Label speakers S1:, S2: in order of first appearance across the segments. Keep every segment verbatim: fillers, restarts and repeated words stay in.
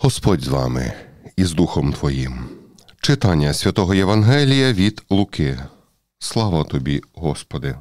S1: Господь з вами і з Духом Твоїм. Читання Святого Євангелія від Луки. Слава Тобі, Господи!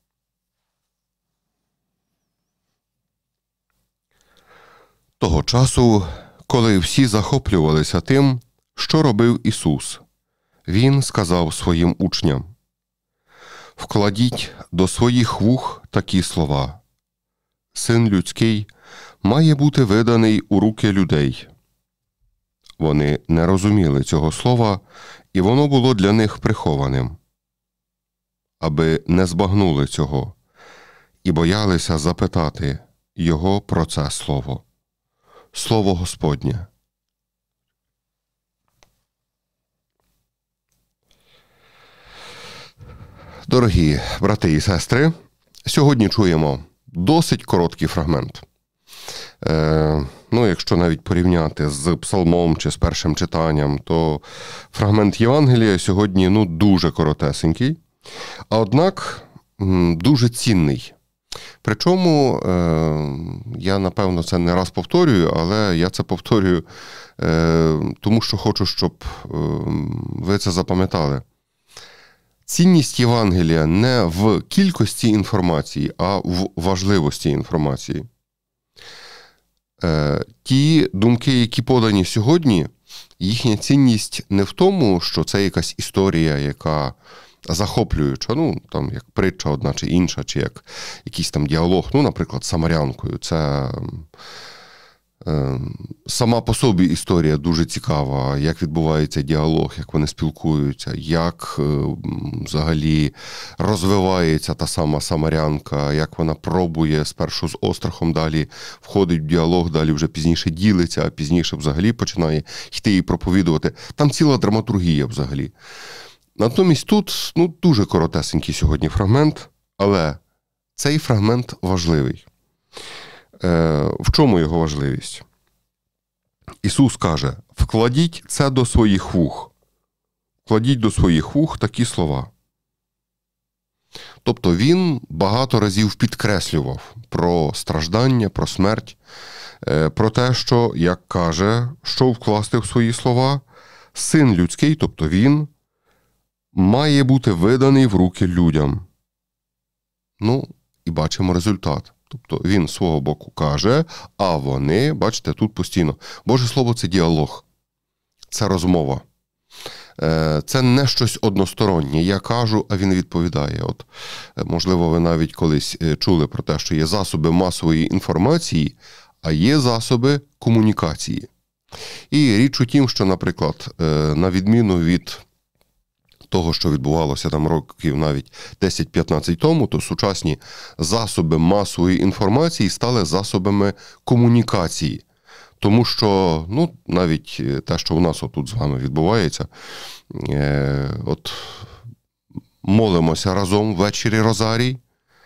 S1: Того часу, коли всі захоплювалися тим, що робив Ісус, Він сказав своїм учням: «Вкладіть до своїх вух такі слова. Син людський має бути виданий у руки людей». Вони не розуміли цього слова, і воно було для них прихованим. Аби не збагнули цього і боялися запитати його про це слово. Слово Господнє. Дорогі брати і сестри, сьогодні чуємо досить короткий фрагмент. Е, ну, якщо навіть порівняти з псалмом чи з першим читанням, то фрагмент Євангелія сьогодні ну, дуже коротесенький, а однак м, дуже цінний. Причому, е, я, напевно, це не раз повторюю, але я це повторюю, е, тому що хочу, щоб е, ви це запам'ятали. Цінність Євангелія не в кількості інформації, а в важливості інформації. Е, ті думки, які подані сьогодні, їхня цінність не в тому, що це якась історія, яка захоплююча, ну, там, як притча одна чи інша, чи як якийсь там діалог, ну, наприклад, з Самарянкою. Це е, сама по собі історія дуже цікава, як відбувається діалог, як вони спілкуються, як е, взагалі розвивається та сама Самарянка, як вона пробує спершу з острахом, далі входить в діалог, далі вже пізніше ділиться, а пізніше взагалі починає йти і проповідувати. Там ціла драматургія взагалі. Натомість тут ну, дуже коротесенький сьогодні фрагмент, але цей фрагмент важливий. Е, в чому його важливість? Ісус каже: «Вкладіть це до своїх вух». Вкладіть до своїх вух такі слова. Тобто Він багато разів підкреслював про страждання, про смерть, е, про те, що, як каже, що вкласти в свої слова, Син людський, тобто Він, має бути виданий в руки людям. Ну, і бачимо результат. Тобто він з свого боку каже, а вони, бачите, тут постійно. Боже Слово – це діалог, це розмова. Це не щось одностороннє. Я кажу, а він відповідає. От, можливо, ви навіть колись чули про те, що є засоби масової інформації, а є засоби комунікації. І річ у тім, що, наприклад, на відміну від того, що відбувалося там років навіть десять-п'ятнадцять тому, то сучасні засоби масової інформації стали засобами комунікації. Тому що, ну, навіть те, що у нас отут з вами відбувається, е, от молимося разом ввечері розарій,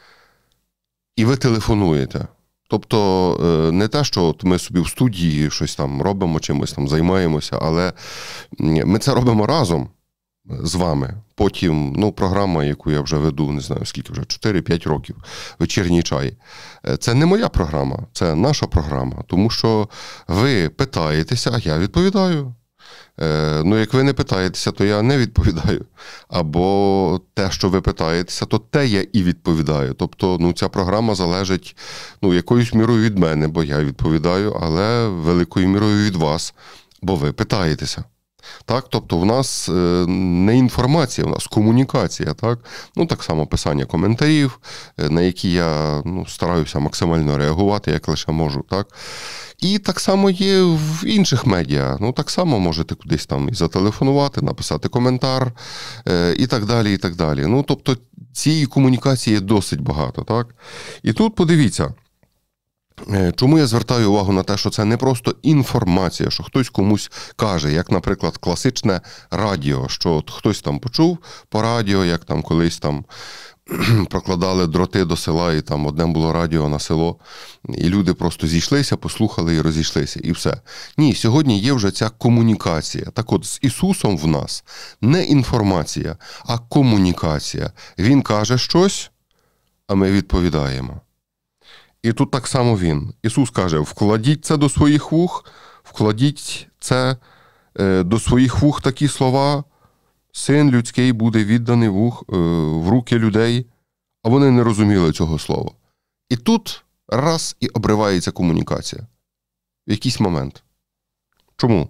S1: і ви телефонуєте. Тобто не те, що от ми собі в студії щось там робимо, чимось там займаємося, але ми це робимо разом з вами. Потім, ну, програма, яку я вже веду, не знаю, скільки вже, чотири-п'ять років, «Вечірній чай». Це не моя програма, це наша програма. Тому що ви питаєтеся, а я відповідаю. Ну, як ви не питаєтеся, то я не відповідаю. Або те, що ви питаєтеся, то те я і відповідаю. Тобто, ну, ця програма залежить, ну, якоюсь мірою від мене, бо я відповідаю, але великою мірою від вас, бо ви питаєтеся. Так, тобто в нас не інформація, в нас комунікація, так? Ну, так само писання коментарів, на які я ну, стараюся максимально реагувати, як лише можу, так? І так само є в інших медіа. Ну, так само можете кудись там і зателефонувати, написати коментар, і так далі, і так далі. Ну, тобто цієї комунікації є досить багато, так? І тут подивіться, чому я звертаю увагу на те, що це не просто інформація, що хтось комусь каже, як, наприклад, класичне радіо, що от хтось там почув по радіо, як там колись там прокладали дроти до села, і там одне було радіо на село, і люди просто зійшлися, послухали і розійшлися, і все. Ні, сьогодні є вже ця комунікація. Так от, з Ісусом в нас не інформація, а комунікація. Він каже щось, а ми відповідаємо. І тут так само він. Ісус каже: «Вкладіть це до своїх вух», Вкладіть це до своїх вух такі слова, син людський буде відданий в, ух, в руки людей, а вони не розуміли цього слова. І тут раз і обривається комунікація. В якийсь момент. Чому?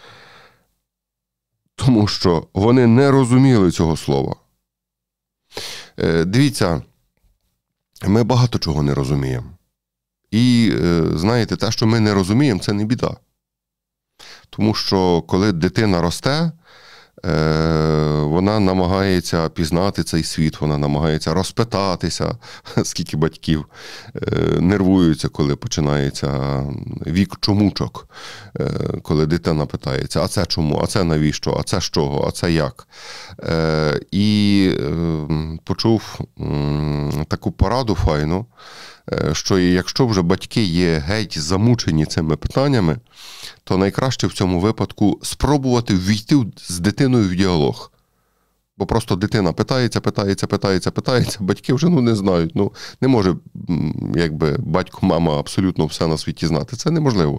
S1: Тому що вони не розуміли цього слова. Дивіться, ми багато чого не розуміємо. І, знаєте, те, що ми не розуміємо, це не біда. Тому що, коли дитина росте, вона намагається пізнати цей світ, вона намагається розпитатися, скільки батьків нервуються, коли починається вік чомучок, коли дитина питається, а це чому, а це навіщо, а це з чого, а це як. І почув таку пораду файну, що якщо вже батьки є геть замучені цими питаннями, то найкраще в цьому випадку спробувати ввійти з дитиною в діалог. Бо просто дитина питається, питається, питається, питається, батьки вже ну, не знають. Ну, не може якби, батько, мама абсолютно все на світі знати. Це неможливо.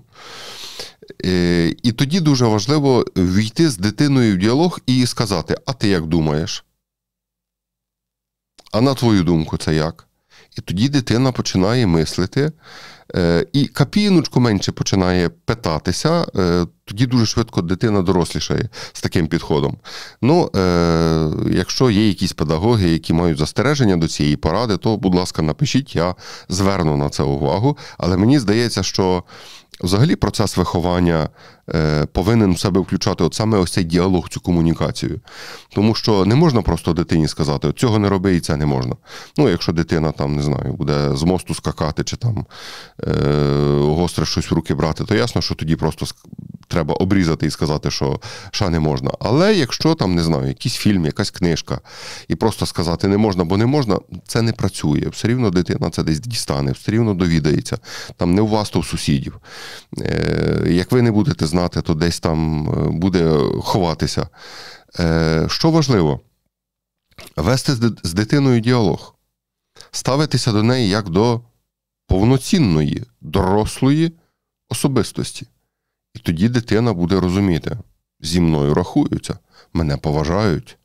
S1: І тоді дуже важливо ввійти з дитиною в діалог і сказати, а ти як думаєш? А на твою думку це як? І тоді дитина починає мислити, і капіночку менше починає питатися, тоді дуже швидко дитина дорослішає з таким підходом. Ну, якщо є якісь педагоги, які мають застереження до цієї поради, то, будь ласка, напишіть, я зверну на це увагу. Але мені здається, що взагалі процес виховання повинен в себе включати от саме ось цей діалог, цю комунікацію. Тому що не можна просто дитині сказати, от цього не роби і це не можна. Ну, якщо дитина там, не знаю, буде з мосту скакати чи там е, гостре щось в руки брати, то ясно, що тоді просто треба обрізати і сказати, що ша не можна. Але якщо там, не знаю, якийсь фільм, якась книжка, і просто сказати не можна, бо не можна, це не працює. Все рівно дитина це десь дістане, все рівно довідається. Там не у вас, то у сусідів. Е, як ви не будете знати, то десь там буде ховатися. Е, що важливо? Вести з дитиною діалог. Ставитися до неї як до повноцінної, дорослої особистості. І тоді дитина буде розуміти, зі мною рахуються, мене поважають,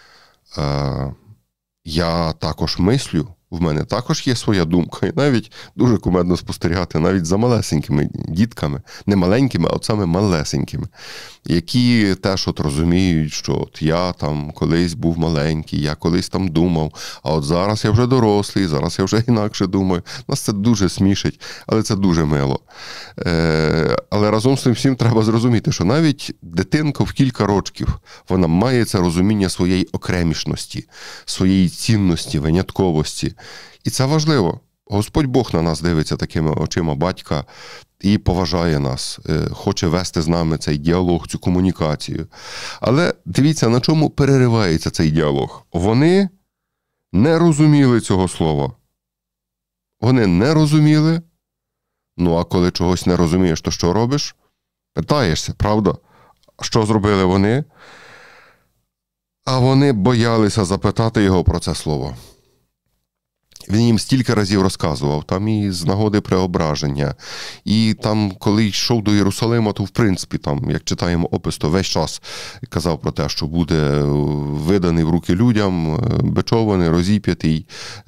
S1: е, я також мислю, в мене також є своя думка. І навіть дуже кумедно спостерігати навіть за малесенькими дітками, не маленькими, а от саме малесенькими, які теж от розуміють, що от я там колись був маленький, я колись там думав, а от зараз я вже дорослий, зараз я вже інакше думаю. Нас це дуже смішить, але це дуже мило. Е, але разом з тим всім треба зрозуміти, що навіть дитинка в кілька років, вона має це розуміння своєї окремішності, своєї цінності, винятковості. І це важливо. Господь Бог на нас дивиться такими очима батька і поважає нас, хоче вести з нами цей діалог, цю комунікацію. Але дивіться, на чому переривається цей діалог. Вони не розуміли цього слова. Вони не розуміли. Ну, а коли чогось не розумієш, то що робиш? Питаєшся, правда? Що зробили вони? А вони боялися запитати його про це слово. Він їм стільки разів розказував, там і з нагоди преображення, і там, коли йшов до Єрусалима, то в принципі, там, як читаємо опис, то весь час казав про те, що буде виданий в руки людям, бичований, розіп'ятий.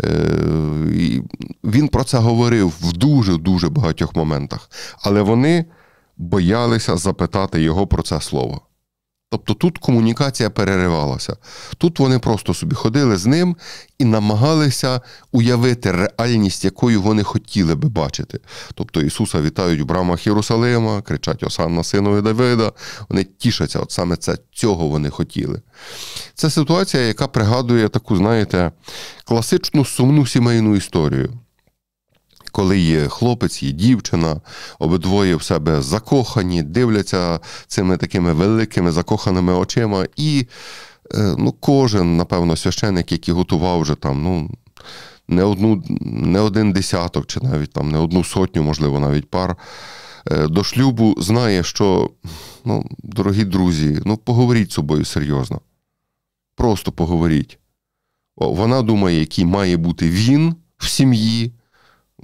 S1: Він про це говорив в дуже-дуже багатьох моментах, але вони боялися запитати його про це слово. Тобто тут комунікація переривалася. Тут вони просто собі ходили з ним і намагалися уявити реальність, якою вони хотіли би бачити. Тобто Ісуса вітають в брамах Єрусалима, кричать «Осанна синові Давида», вони тішаться, от саме це, цього вони хотіли. Це ситуація, яка пригадує таку, знаєте, класичну сумну сімейну історію. Коли є хлопець, є дівчина, обидвоє в себе закохані, дивляться цими такими великими закоханими очима, і ну, кожен, напевно, священик, який готував вже там, ну, не одну, не один десяток, чи навіть там не одну сотню, можливо, навіть пар, до шлюбу, знає, що, ну, дорогі друзі, ну, поговоріть з собою серйозно. Просто поговоріть. Вона думає, який має бути він в сім'ї,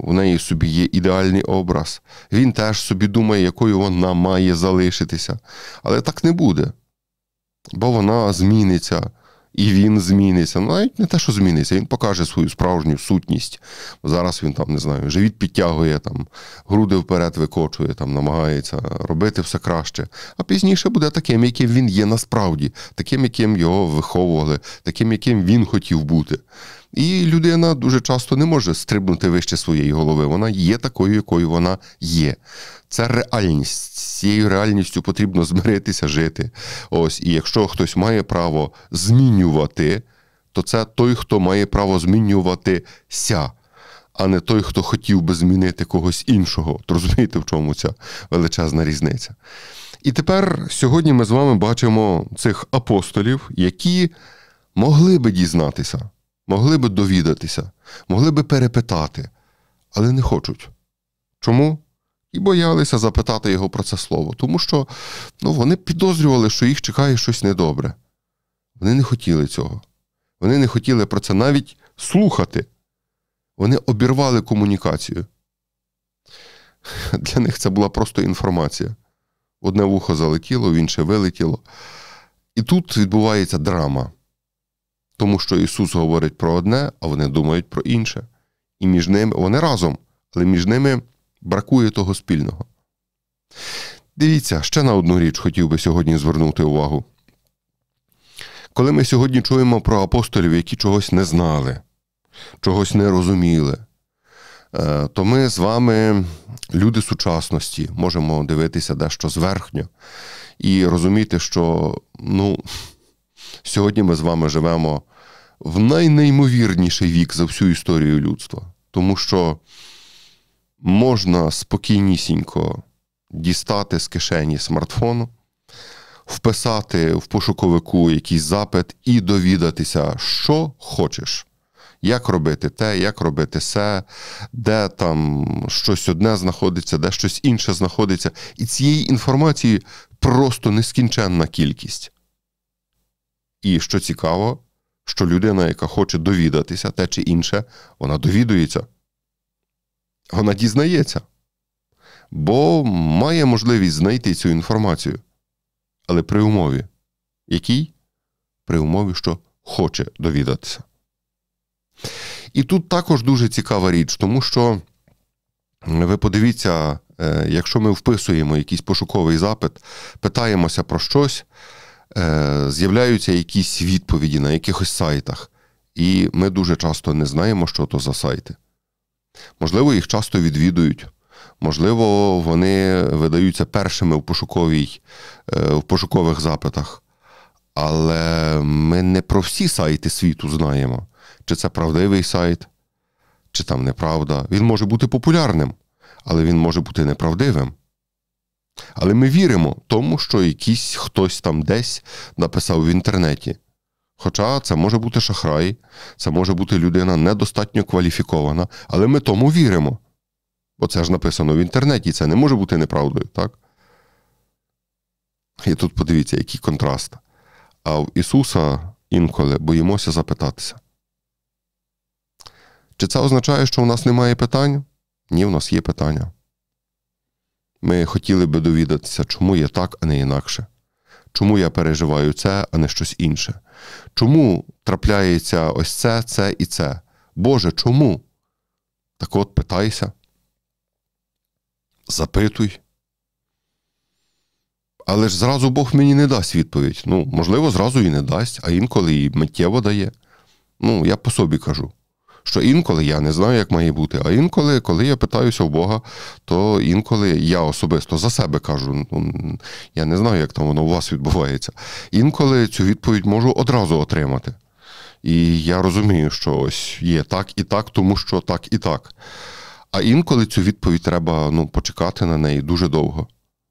S1: в неї собі є ідеальний образ. Він теж собі думає, якою вона має залишитися. Але так не буде. Бо вона зміниться, і він зміниться. Ну, навіть не те, що зміниться, він покаже свою справжню сутність. Зараз він там, не знаю, живіт підтягує, там, груди вперед викочує, там, намагається робити все краще. А пізніше буде таким, яким він є насправді, таким, яким його виховували, таким, яким він хотів бути. І людина дуже часто не може стрибнути вище своєї голови. Вона є такою, якою вона є. Це реальність. З цією реальністю потрібно змиритися, жити. Ось, і якщо хтось має право змінювати, то це той, хто має право змінюватися, а не той, хто хотів би змінити когось іншого. То розумієте, в чому ця величезна різниця? І тепер сьогодні ми з вами бачимо цих апостолів, які могли би дізнатися, могли би довідатися, могли би перепитати, але не хочуть. Чому? І боялися запитати його про це слово. Тому що ну, вони підозрювали, що їх чекає щось недобре. Вони не хотіли цього. Вони не хотіли про це навіть слухати. Вони обірвали комунікацію. Для них це була просто інформація. Одне вухо залетіло, в інше вилетіло. І тут відбувається драма. Тому що Ісус говорить про одне, а вони думають про інше. І між ними, вони разом, але між ними бракує того спільного. Дивіться, ще на одну річ хотів би сьогодні звернути увагу. Коли ми сьогодні чуємо про апостолів, які чогось не знали, чогось не розуміли, то ми з вами, люди сучасності, можемо дивитися дещо зверхньо і розуміти, що ну, сьогодні ми з вами живемо в найнеймовірніший вік за всю історію людства. Тому що можна спокійнісінько дістати з кишені смартфону, вписати в пошуковику якийсь запит і довідатися, що хочеш. Як робити те, як робити се, де там щось одне знаходиться, де щось інше знаходиться. І цієї інформації просто нескінченна кількість. І що цікаво, що людина, яка хоче довідатися те чи інше, вона довідується. Вона дізнається. Бо має можливість знайти цю інформацію. Але при умові. Якій? При умові, що хоче довідатися. І тут також дуже цікава річ, тому що ви подивіться, якщо ми вписуємо якийсь пошуковий запит, питаємося про щось, з'являються якісь відповіді на якихось сайтах, і ми дуже часто не знаємо, що то за сайти. Можливо, їх часто відвідують, можливо, вони видаються першими в, пошуковій, в пошукових запитах, але ми не про всі сайти світу знаємо. Чи це правдивий сайт, чи там неправда. Він може бути популярним, але він може бути неправдивим. Але ми віримо тому, що якийсь хтось там десь написав в інтернеті. Хоча це може бути шахрай, це може бути людина недостатньо кваліфікована, але ми тому віримо. Бо це ж написано в інтернеті, це не може бути неправдою, так? І тут подивіться, який контраст. А в Ісуса інколи боїмося запитатися. Чи це означає, що у нас немає питань? Ні, у нас є питання. Ми хотіли би довідатися, чому є так, а не інакше. Чому я переживаю це, а не щось інше. Чому трапляється ось це, це і це. Боже, чому? Так от, питайся. Запитуй. Але ж зразу Бог мені не дасть відповідь. Ну, можливо, зразу і не дасть, а інколи і миттєво дає. Ну, я по собі кажу. Що інколи я не знаю, як має бути, а інколи, коли я питаюся в Бога, то інколи я особисто за себе кажу, ну, я не знаю, як там воно у вас відбувається. Інколи цю відповідь можу одразу отримати. І я розумію, що ось є так і так, тому що так і так. А інколи цю відповідь треба ну, почекати на неї дуже довго.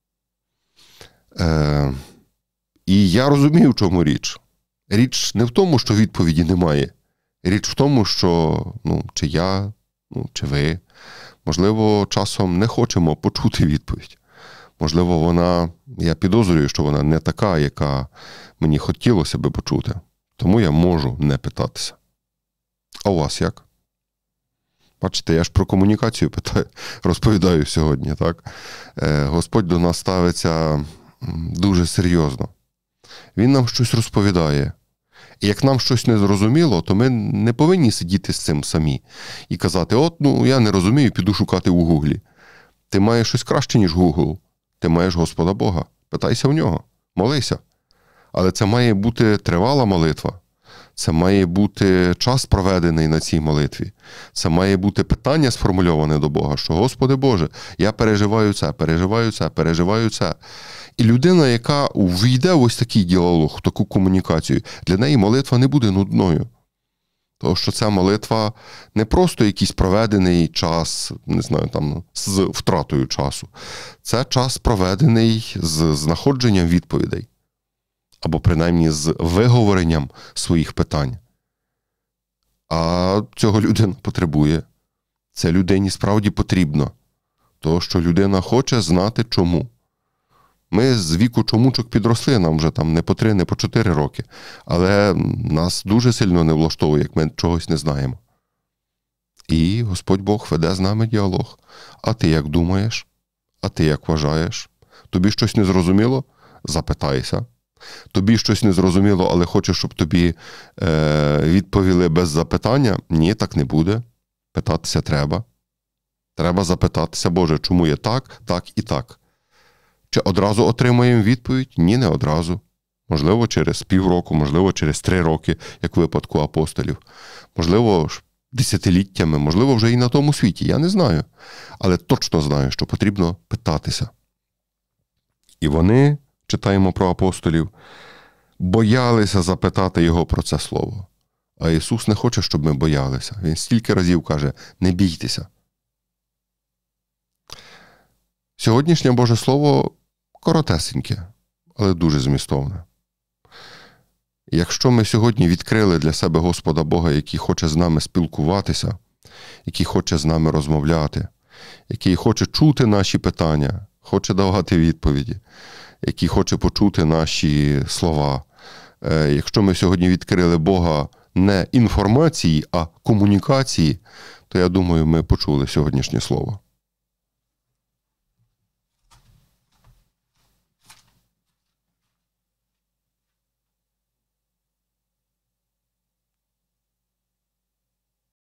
S1: Е, і я розумію, в чому річ. Річ не в тому, що відповіді немає. Річ в тому, що ну, чи я, ну, чи ви, можливо, часом не хочемо почути відповідь. Можливо, вона, я підозрюю, що вона не така, яка мені хотілося би почути. Тому я можу не питатися. А у вас як? Бачите, я ж про комунікацію питаю, розповідаю сьогодні, так? Господь до нас ставиться дуже серйозно. Він нам щось розповідає. І як нам щось не зрозуміло, то ми не повинні сидіти з цим самі і казати, от, ну, я не розумію, піду шукати у Гуглі. Ти маєш щось краще, ніж Гугл. Ти маєш Господа Бога. Питайся в нього, молися. Але це має бути тривала молитва. Це має бути час проведений на цій молитві. Це має бути питання сформульоване до Бога, що, Господи Боже, я переживаю це, переживаю це, переживаю це. І людина, яка увійде в ось такий діалог, в таку комунікацію, для неї молитва не буде нудною. Тому що ця молитва не просто якийсь проведений час, не знаю, там, з втратою часу. Це час проведений з знаходженням відповідей. Або принаймні з виговоренням своїх питань. А цього людина потребує. Це людині справді потрібно. Тому що людина хоче знати чому. Ми з віку чомучок підросли, нам вже там не по три, не по чотири роки. Але нас дуже сильно не влаштовує, як ми чогось не знаємо. І Господь Бог веде з нами діалог. А ти як думаєш? А ти як вважаєш? Тобі щось не зрозуміло? Запитайся. Тобі щось не зрозуміло, але хочеш, щоб тобі е, відповіли без запитання? Ні, так не буде. Питатися треба. Треба запитатися, Боже, чому є так, так і так. Чи одразу отримаємо відповідь? Ні, не одразу. Можливо, через півроку, можливо, через три роки, як у випадку апостолів. Можливо, десятиліттями, можливо, вже і на тому світі. Я не знаю. Але точно знаю, що потрібно питатися. І вони, читаємо про апостолів, боялися запитати його про це слово. А Ісус не хоче, щоб ми боялися. Він стільки разів каже, не бійтеся. Сьогоднішнє Боже Слово коротесеньке, але дуже змістовне. Якщо ми сьогодні відкрили для себе Господа Бога, який хоче з нами спілкуватися, який хоче з нами розмовляти, який хоче чути наші питання, хоче давати відповіді, який хоче почути наші слова. Якщо ми сьогодні відкрили Бога не інформації, а комунікації, то я думаю, ми почули сьогоднішнє слово.